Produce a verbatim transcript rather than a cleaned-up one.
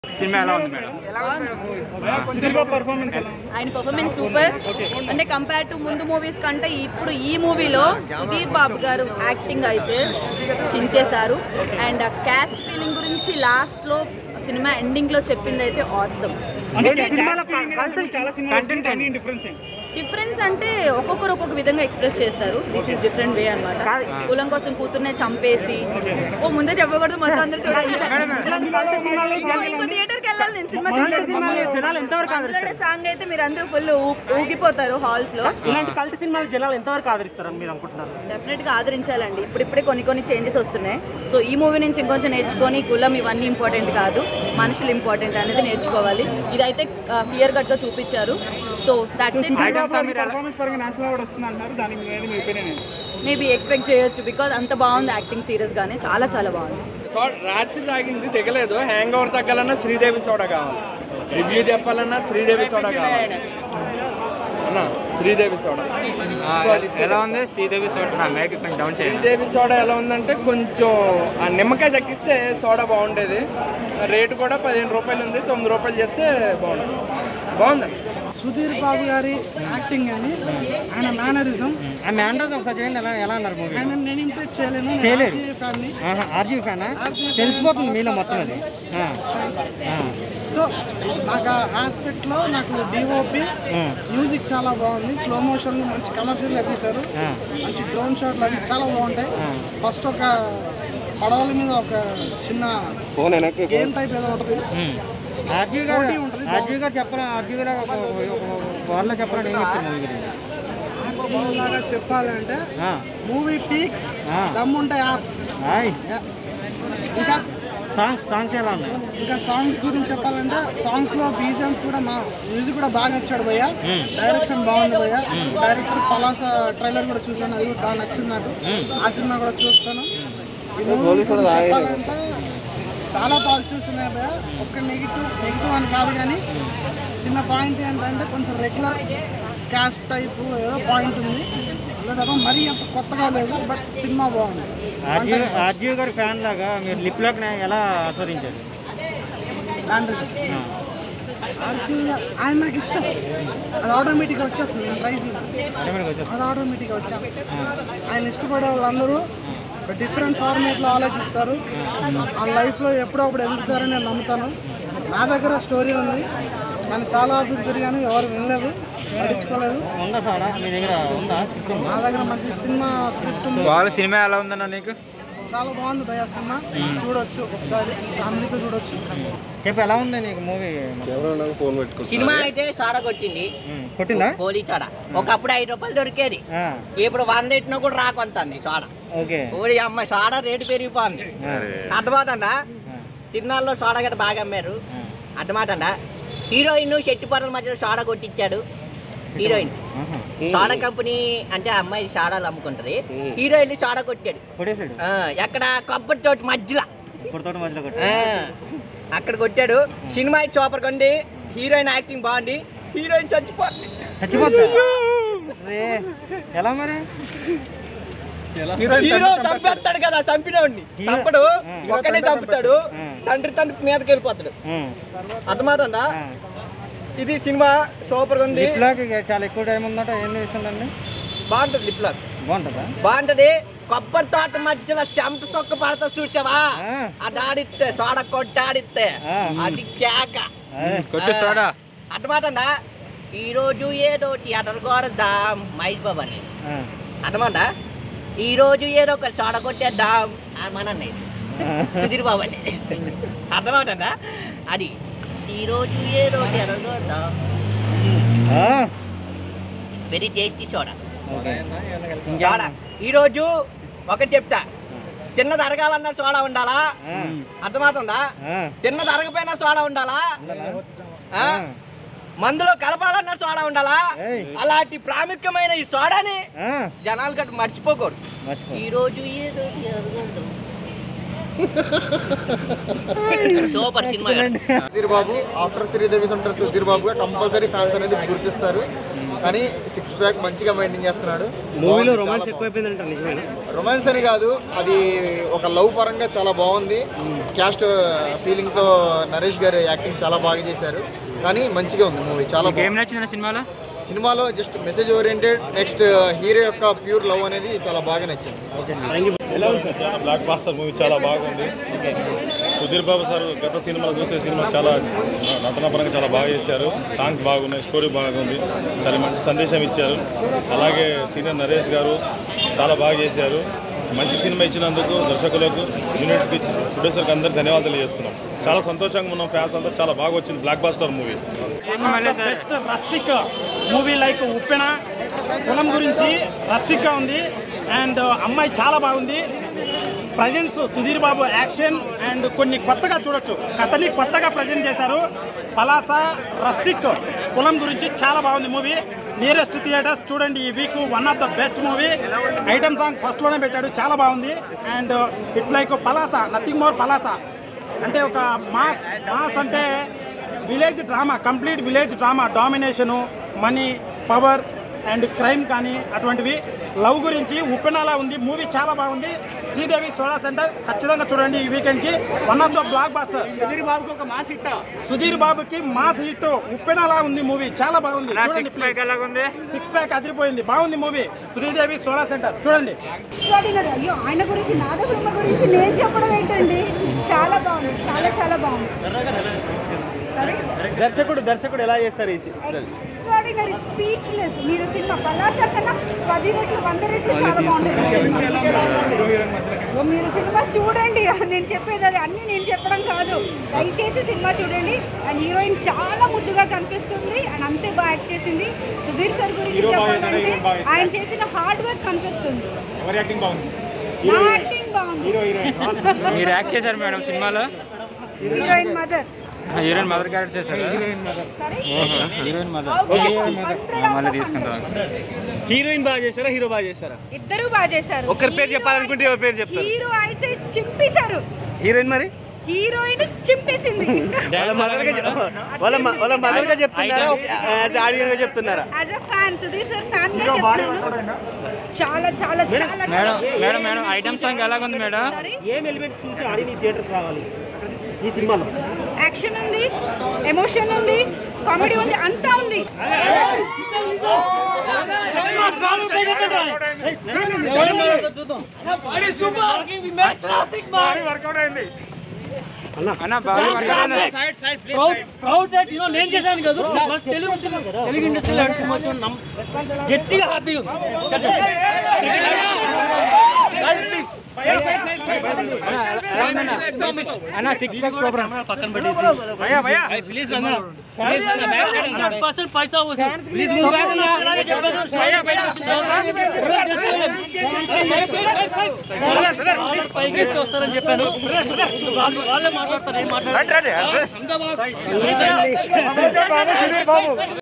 Cinema ఎలా ఉంది madam? ఆయన పర్ఫార్మెన్స్ సూపర్. అంటే కంపేర్ టు ముందు మూవీస్ కంటే ఇప్పుడు ఈ మూవీలో సుధీర్ బాబు గారు యాక్టింగ్ అయితే చించేశారు. అండ్ క్యాస్ట్ ఫీలింగ్ గురించి లాస్ట్లో సినిమా ఎండింగ్లో చెప్పింది అయితే ఆసమ్. డిఫరెన్స్ అంటే ఒక్కొక్కరు ఒక్కొక్క విధంగా ఎక్స్ప్రెస్ చేస్తారు. దిస్ ఈస్ డిఫరెంట్ వే అనమాట. కులం కోసం కూతుర్నే చంపేసి ఓ ముందే చెప్పకూడదు మొత్తం అందరూ చూడాలి. ఇంకో థియేటర్కి వెళ్ళాలి నేను సినిమా చూడాలి. సాంగ్ అయితే మీరు అందరూ ఫుల్ ఊగిపోతారు హాల్స్ లో. ఇలాంటి కల్ట్ సినిమాలు జనాలు ఎంతవరకు ఆదరిస్తారని మీరు అనుకుంటున్నారు? డెఫినెట్ గా ఆదరించాలండి. ఇప్పుడిప్పుడే కొన్ని కొన్ని చేంజెస్ వస్తున్నాయి. సో ఈ మూవీ నుంచి ఇంకొంచెం నేర్చుకొని కులం ఇవన్నీ ఇంపార్టెంట్ కాదు, మనుషులు ఇంపార్టెంట్ అనేది నేర్చుకోవాలి. ఇదైతే క్లియర్ కట్ గా చూపించారు. So that's it. Maybe expect చేయొచ్చు బికాజ్ అంత బాగుంది యాక్టింగ్. సీరియస్ గానే చాలా చాలా బాగుంది. రాత్రి తాగింది దిగలేదు. హ్యాంగ్ ఓవర్ తగ్గాలన్నా శ్రీదేవి సోడా కావాలి. రివ్యూ చెప్పాలన్నా శ్రీదేవి సోడా కావాలి అన్నా. శ్రీదేవి సోడా ఎలా ఉంది? శ్రీదేవి సోడా మేక్ కొంచెం డౌన్ చేయండి. శ్రీదేవి సోడా ఎలా ఉందంటే కొంచెం ఆ నిమ్మకాయ తగ్గిస్తే సోడా బాగుండేది. రేటు కూడా పదిహేను రూపాయలు ఉంది. తొమ్మిది రూపాయలు చేస్తే బాగుంటుంది. బాగుందండి. సుధీర్ బాబు గారి యాక్టింగ్ కానీ ఆయన మేనరిజం ఆ మేనరిజం ఒకసారి చేయండి. ఎలా ఎలా అన్నారు మూవీ? ఆయన నేను ఇంప్రెస్ చేయలేను. చేయలేరు. ఫ్యాన్ని ఆర్జీవి ఫ్యానా? తెలిసిపోతుంది మీలో మొత్తం అది. సో నాకు ఆ ఆస్పెక్ట్లో నాకు డిఓపి మ్యూజిక్ చాలా బాగుంది. స్లో మోషన్ మంచి కమర్షియల్ తీశారు. మంచి డ్రోన్ షాట్లు అవి చాలా బాగుంటాయి. ఫస్ట్ ఒక పడవల మీద ఒక చిన్న గేమ్ టైప్ ఏదో ఉంటుంది. ఆర్జీవి గారు ఆర్జీవి గారు చెప్పరా? ఆర్జీవి గారు వాళ్ళలో చెప్పరా? ఏం చెప్తారు మూవీ గురించి? లాగా చెప్పాలంటే మూవీ పీక్స్ దమ్ముంటాయి యాప్స్. ఇంకా సాంగ్స్ సాంగ్స్ ఎలా ఉన్నాయి? ఇంకా సాంగ్స్ గురించి చెప్పాలంటే సాంగ్స్ లో బీజిఎమ్స్ కూడా మా మ్యూజిక్ కూడా బాగా నచ్చాడు భయ్య. డైరెక్షన్ బాగుంది భయ్య. డైరెక్టర్ పలాస ట్రైలర్ కూడా చూసాను, అది కూడా బాగా నచ్చింది నాకు. ఆ సినిమా కూడా చూస్తాను. ఈ మూవీ గురించి చెప్పాలంటే చాలా పాజిటివ్స్ ఉన్నాయి భయ్య. ఒక్క నెగిటివ్ నెగిటివ్ అని కాదు, కానీ చిన్న పాయింట్ ఏంటంటే కొంచెం రెగ్యులర్ క్యాస్ట్ టైప్ ఏదో పాయింట్ ఉంది. తప్ప మరీ అంత కొత్తగా లేదు, బట్ సినిమా బాగుంది. ఆర్జీవి గారి ఫ్యాన్ లాగా మీరు లిప్ లాక్ ఎలా ఆస్వాదించారు? ఆర్జీవి గారు ఆయన నాకు ఇష్టం. అది ఆటోమేటిక్గా వచ్చేస్తుంది. నేను ట్రై చేయాలి, అది ఆటోమేటిక్గా వచ్చేస్తుంది. ఆయన ఇష్టపడే వాళ్ళందరూ డిఫరెంట్ ఫార్మేట్లో ఆలోచిస్తారు. ఆ లైఫ్లో ఎప్పుడప్పుడు ఎదుగుతారని నేను నమ్ముతాను. నా దగ్గర స్టోరీ ఉంది, కానీ చాలా ఆఫీస్ తిరిగాను, ఎవరు వినలేదు, పట్టించుకోలేదు. ఉందా సార్ మీ దగ్గర? ఉందా? నా దగ్గర మంచి సినిమా స్క్రిప్ట్ ఉంది. వాళ్ళ సినిమా ఎలా ఉందన్న నీకు? చాలా బాగుంది భయ్య సినిమా. చూడొచ్చు, ఒకసారి ఫ్యామిలీతో చూడొచ్చు. చెప్పు ఎలా ఉంది నీకు మూవీ? సినిమా అయితే సారా కొట్టింది. కొట్టిందా? గోలీ చాడ. ఒకప్పుడు ఐదు రూపాయలు దొరికేది, ఇప్పుడు వంద ఎట్టినా కూడా రాకొంతండి సోడా. ఓకే. ఓడి అమ్మ సోడా రేటు పెరిగిపోయింది. అర్థమాటండ తిరునాళ్ళలో సోడా గట్ట బాగా అమ్మారు. అర్థమాటండ హీరోయిన్ శెట్టిపర్ల మధ్యలో సోడా కొట్టించాడు. హీరోయిన్ సోడా కంపెనీ అంటే అమ్మాయి సోడాలు అమ్ముకుంటది. హీరోయిన్ సోడా కొట్టాడు. ఎక్కడ కొబ్బరి తోటి మధ్యలో అక్కడ కొట్టాడు. సినిమా అయితే సూపర్ ఉంది. హీరోయిన్ యాక్టింగ్ బాగుంది. హీరోయిన్ చచ్చిపోతుంది. ఎలా మరి? హీరో చంపేస్తాడు కదా, చంపినవాడిని చంపడు, ఒక్కనే చంపుతాడు. తండ్రి తండ్రి మీదకి వెళ్ళిపోతాడు. అర్థమవుతుందా? ఇది సినిమా సూపర్ ఉంది. చాలా ఎక్కువ టైం ఉందట. ఏం చేస్తుందండి? బాగుంటది. లిప్ లాక్ బాగుంటుందా? బాగుంటది. కొబ్బరి తోట మధ్యలో చెమట చొక్క పడతా చూసావా? అది ఆడిస్తే సోడా కొట్టాడిస్తే అది కేక కొట్టిస్తాడా? అర్థమాటండా? ఈ రోజు ఏదో థియేటర్ కొడదాం మహేష్ బాబు అని. అర్థమంటా? ఈ రోజు ఏదో ఒక సోడా కొట్టేద్దాం మనన్నయ్య సుధీర్ బాబు అని. అర్థమవుతుందా? అది ఈ రోజు ఏదో థియేటర్ కొడదాం. Very tasty soda. సోడా ఈరోజు ఒకటి చెప్తా, తిన్నది అరగాలన్నా సోడా ఉండాలా? అర్థమవుతుందా? తిన్నది అరగపోయినా సోడా ఉండాలా? మందులో కలపాలన్నా సోడా ఉండాలా? అలాంటి ప్రాముఖ్యమైన ఈ సోడాని జనాలు గట్టు మర్చిపోకూడదు. ఈ రోజు ఏదో సూపర్ సినిమా. సుధీర్ బాబు ఆఫ్టర్ శ్రీదేవి సెంటర్ సుధీర్ బాబుగా కంపల్సరీ ఫ్యాన్స్ అనేది గుర్తిస్తారు. కానీ సిక్స్ ప్యాక్ మంచిగా మెయింటైన్ చేస్తున్నాడు. మూవీలో రొమాన్స్ ఎక్కువైపోయిందంట, నిజమేనా? రొమాన్స్ అని కాదు, అది ఒక లవ్ పరంగా చాలా బాగుంది. క్యాస్ట్ ఫీలింగ్తో నరేష్ గారు యాక్టింగ్ చాలా బాగా చేశారు. కానీ మంచిగా ఉంది మూవీ, చాలా ఏం నచ్చింది సినిమాలో? సినిమాలో just message oriented, next hero యొక్క ప్యూర్ లవ్ అనేది చాలా బాగా నచ్చింది. ఎలా ఉంది సార్? చాలా బ్లాక్ బాస్టర్ మూవీ, చాలా బాగుంది. సుధీర్ బాబు సార్ గత సినిమాలు చూస్తే సినిమా చాలా నటనాపరంగా చాలా బాగా చేశారు. సాంగ్స్ బాగున్నాయి, స్టోరీ బాగుంది, చాలా మంచి సందేశం ఇచ్చారు. అలాగే సీనియర్ నరేష్ గారు చాలా బాగా చేశారు. మంచి సినిమా ఇచ్చినందుకు దర్శకులకు, యూనిట్కి, ప్రొడ్యూసర్కి అందరికి ధన్యవాదాలు చేస్తున్నాం. చాలా సంతోషంగా ఉన్నాం. ఫ్యాన్స్ అంతా చాలా బాగా వచ్చింది blockbuster movie. Best rustic movie like Uppena కులం గురించి రస్టిక్గా ఉంది. అండ్ అమ్మాయి చాలా బాగుంది. Presence Sudheer Babu action and కొన్ని కొత్తగా చూడొచ్చు, కథని కొత్తగా ప్రజెంట్ చేశారు. పలాస రస్టిక్ కులం గురించి చాలా బాగుంది మూవీ. నియరెస్ట్ థియేటర్స్ చూడండి ఈ week. One of the best movie. Item song ఫస్ట్లోనే పెట్టాడు, చాలా బాగుంది. And it's like Palasa, nothing more Palasa. అంటే ఒక మాస్ మాస్ అంటే village drama, complete village drama, domination, money, power and crime కానీ అటువంటివి. లవ్ గురించి ఉప్పెనలా ఉంది మూవీ, చాలా బాగుంది. శ్రీదేవి సోడా సెంటర్ ఖచ్చితంగా చూడండి ఈ వీకెండ్కి. One of the blockbuster. Sudheer బాబుకి ఒక మాస్ హిట్, సుధీర్ బాబుకి మాస్ హిట్. ఉప్పెనలా ఉంది మూవీ, చాలా బాగుంది. సిక్స్ ప్యాక్ అదిరిపోయింది, బాగుంది మూవీ. శ్రీదేవి సోడా సెంటర్ చూడండి. అయ్యో ఆయన గురించి, నాదబ్రహ్మ గురించి నేను చెప్పడం ఏంటండి, చాలా బాగుంది, చాలా చాలా బాగుంది. దర్శకుడు దర్శకుడు ఎలా చేస్తారు? Extraordinary, speechless. మీరు సినిమా పలాస కన్నా పది రెట్లు వంద రెట్లు చాలా బాగుంటుంది. మీరు సినిమా చూడండి, నేను చెప్పేది అది అన్నీ నేను చెప్పడం కాదు. దయచేసి సినిమా చూడండి. అండ్ హీరోయిన్ చాలా ముద్దుగా కనిపిస్తుంది అండ్ అంతే బాగా యాక్ట్ చేసింది. సుధీర్ సార్ గురించి చెప్పాలంటే ఆయన చేసిన హార్డ్ వర్క్ కనిపిస్తుంది. నా యాక్టింగ్ బాగుంది. మీరు యాక్ట్ చేశారు మేడం సినిమాలో? Heroine mother heroine mother character చేశారు. హీరోయిన్ మదర్ మళ్ళీ తీసుకుంటాం. హీరోయిన్ బాగా చేశారా, హీరో బాగా చేశారా? ఇద్దరు బాగా చేశారు. ఒకరి పేరు చెప్పాలనుకుంటే ఎవరి పేరు చెప్తారు? హీరో అయితే చింపేశారు, హీరోయిన్ మరి హీరోయిన్ చింపేసింది. వాళ్ళ వాళ్ళ మదర్ గా చెప్తున్నారా, ఆడియన్స్ గా చెప్తున్నారా? As a fan, Sudheer sir fan గా చెప్తున్నాను. చాలా చాలా చాలా madam madam madam item song ఎలాగుంది మేడం? ఏం ఎలిమెంట్స్ చూసి ఆడియన్స్ థియేటర్స్ రావాలి ఈ సినిమాలో? యాక్షన్ ఉంది, ఎమోషన్ ఉంది, కామెడీ ఉంది, అంతా ఉంది. అన్న బాగా నేను చేశాను కదా తెలుగు తెలుగు ఇండస్ట్రీలో గట్టిగా హ్యాపీగా అన్న సిక్స్ ప్యాక్ ప్రోగ్రామ్ పక్కన పెట్టేసి ప్లీజ్ హండ్రెడ్ పర్సెంట్ పైసా వసూలు ప్లీజ్ పైకి వస్తారని చెప్పాను. వాళ్ళే మాట్లాడతారు, ఏం మాట్లాడారు?